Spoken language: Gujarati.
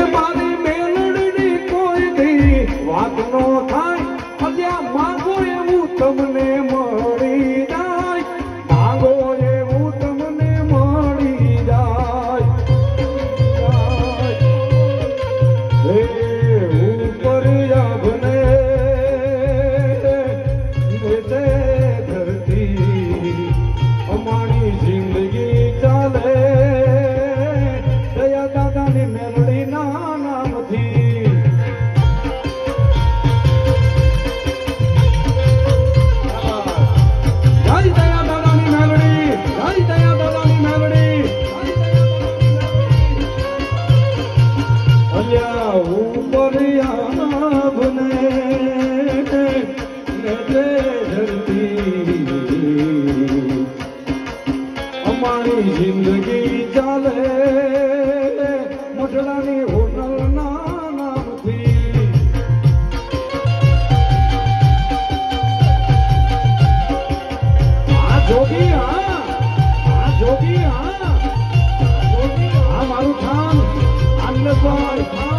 મારી મેલડીની કોઈ દી વાત નો થાય અલ્યા માંગો એવું તમને મળી જાય માંગો એવું તમને મળી જાય હે ઉપર આભને તે ધરતી અમારી જિંદગી ચાલે દયા દાદાની મેલડીના નામથી જય દયા દાદાની મેલડી જય દયા દાદાની મેલડી અલ્યા ઉપર આભને અમારી જિંદગી ચાલે મઢડાની હોટલના નામથી આ જોગી આ જોગી આ મારું ઠામ આનંદભાઈ